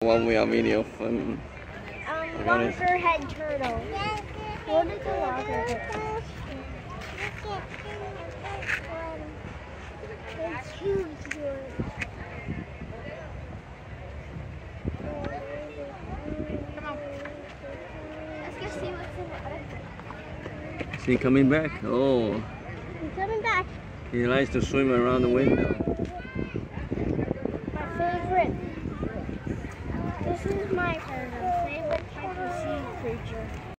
One way video from loggerhead turtle. What is a loggerhead? It's huge. Come on. Let's go see what's in the other. Is he coming back? Oh. He's coming back. He likes to swim around the window. My favorite. This is my favorite type of sea creature.